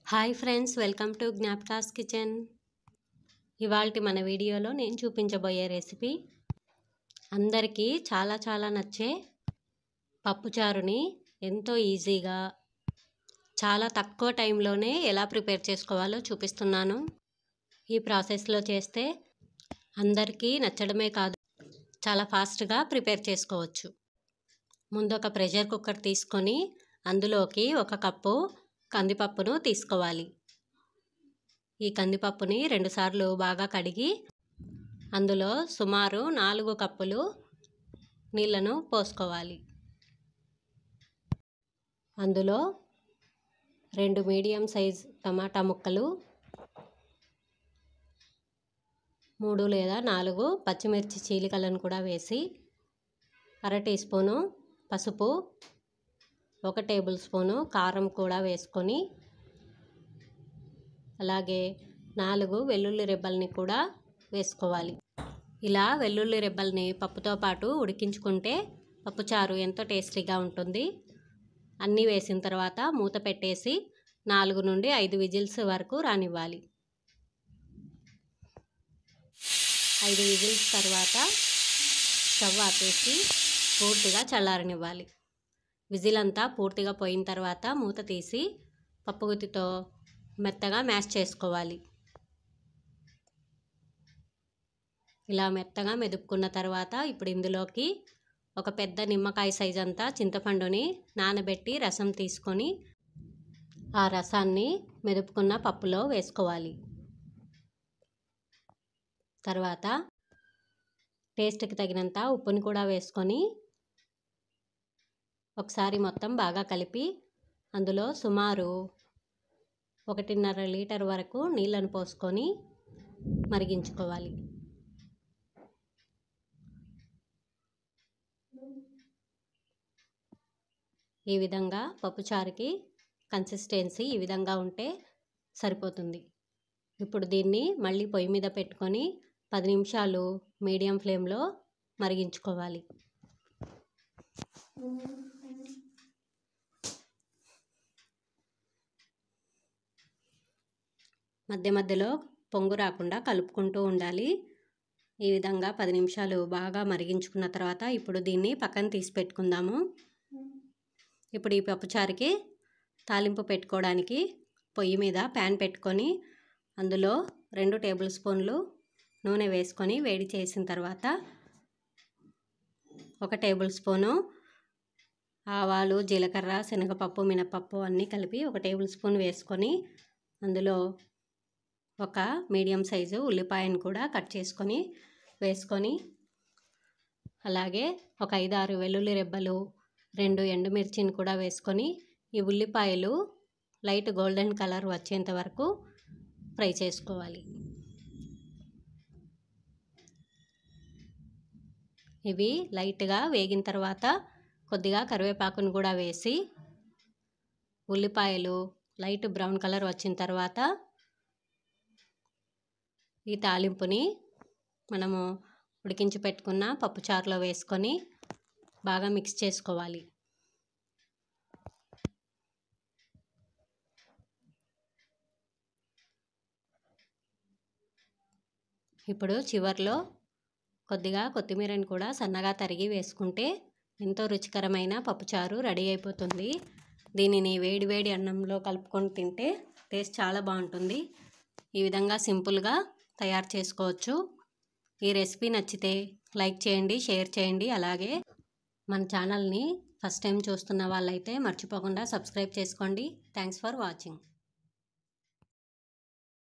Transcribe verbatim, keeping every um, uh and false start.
Hi friends, welcome to Jnapaka's kitchen. ఇవాల్టి మన వీడియోలో నేను చూపించబోయే రెసిపీ అందరికీ చాలా చాలా నచ్చే పప్పుచారుని ఎంతో ఈజీగా చాలా తక్కువ టైంలోనే ఎలా ప్రిపేర్ చేసుకోవాలో చూపిస్తున్నాను. ఈ ప్రాసెస్లో చేస్తే అందరికీ నచ్చడమే కాదు, చాలా ఫాస్ట్గా ప్రిపేర్ చేసుకోవచ్చు. ముందు ఒక ప్రెషర్ కుక్కర్ తీసుకొని అందులోకి ఒక కప్పు కందిపప్పును తీసుకోవాలి. ఈ కందిపప్పుని రెండుసార్లు బాగా కడిగి అందులో సుమారు నాలుగు కప్పులు నీళ్లను పోసుకోవాలి. అందులో రెండు మీడియం సైజ్ టమాటా ముక్కలు, మూడు లేదా నాలుగు పచ్చిమిర్చి చీలికలను కూడా వేసి, అర టీ స్పూను పసుపు, ఒక టేబుల్ స్పూను కారం కూడా వేసుకొని, అలాగే నాలుగు వెల్లుల్లి రెబ్బల్ని కూడా వేసుకోవాలి. ఇలా వెల్లుల్లి రెబ్బల్ని పప్పుతో పాటు ఉడికించుకుంటే పప్పుచారు ఎంతో టేస్టీగా ఉంటుంది. అన్నీ వేసిన తర్వాత మూత పెట్టేసి నాలుగు నుండి ఐదు విజిల్స్ వరకు రానివ్వాలి. ఐదు విజిల్స్ తర్వాత స్టవ్ ఆపేసి పూర్తిగా చల్లారనివ్వాలి. విజిల్ అంతా పూర్తిగా పోయిన తర్వాత మూత తీసి పప్పుగుత్తితో మెత్తగా మ్యాష్ చేసుకోవాలి. ఇలా మెత్తగా మెదుపుకున్న తర్వాత ఇప్పుడు ఇందులోకి ఒక పెద్ద నిమ్మకాయ సైజ్ అంతా చింతపండుని నానబెట్టి రసం తీసుకొని ఆ రసాన్ని మెదుపుకున్న పప్పులో వేసుకోవాలి. తర్వాత టేస్ట్కి తగినంత ఉప్పుని కూడా వేసుకొని ఒకసారి మొత్తం బాగా కలిపి అందులో సుమారు ఒకటిన్నర లీటర్ వరకు నీళ్ళను పోసుకొని మరిగించుకోవాలి. ఈ విధంగా పప్పుచారుకి కన్సిస్టెన్సీ ఈ విధంగా ఉంటే సరిపోతుంది. ఇప్పుడు దీన్ని మళ్ళీ పొయ్యి మీద పెట్టుకొని పది నిమిషాలు మీడియం ఫ్లేమ్లో మరిగించుకోవాలి. మధ్య మధ్యలో పొంగు రాకుండా కలుపుకుంటూ ఉండాలి. ఈ విధంగా పది నిమిషాలు బాగా మరిగించుకున్న తర్వాత ఇప్పుడు దీన్ని పక్కన తీసి పెట్టుకుందాము. ఇప్పుడు ఈ పప్పుచారుకి తాలింపు పెట్టుకోవడానికి పొయ్యి మీద ప్యాన్ పెట్టుకొని అందులో రెండు టేబుల్ స్పూన్లు నూనె వేసుకొని వేడి చేసిన తర్వాత ఒక టేబుల్ స్పూను ఆవాలు, జీలకర్ర, శనగపప్పు, మినపప్పు అన్నీ కలిపి ఒక టేబుల్ స్పూన్ వేసుకొని అందులో ఒక మీడియం సైజు ఉల్లిపాయను కూడా కట్ చేసుకొని వేసుకొని, అలాగే ఒక ఐదు ఆరు వెల్లుల్లి రెబ్బలు, రెండు ఎండుమిర్చిని కూడా వేసుకొని ఈ ఉల్లిపాయలు లైట్ గోల్డెన్ కలర్ వచ్చేంత వరకు ఫ్రై చేసుకోవాలి. ఇవి లైట్గా వేగిన తర్వాత కొద్దిగా కరివేపాకును కూడా వేసి ఉల్లిపాయలు లైట్ బ్రౌన్ కలర్ వచ్చిన తర్వాత ఈ తాలింపుని మనము ఉడికించి పెట్టుకున్న పప్పుచారులో వేసుకొని బాగా మిక్స్ చేసుకోవాలి. ఇప్పుడు చివర్లో కొద్దిగా కొత్తిమీరని కూడా సన్నగా తరిగి వేసుకుంటే ఎంతో రుచికరమైన పప్పుచారు రెడీ అయిపోతుంది. దీనిని వేడి వేడి అన్నంలో కలుపుకొని తింటే టేస్ట్ చాలా బాగుంటుంది. ఈ విధంగా సింపుల్గా తయారు చేసుకోవచ్చు. ఈ రెసిపీ నచ్చితే లైక్ చేయండి, షేర్ చేయండి. అలాగే మన ఛానల్ని ఫస్ట్ టైం చూస్తున్న వాళ్ళైతే మర్చిపోకుండా సబ్స్క్రైబ్ చేసుకోండి. Thanks for watching.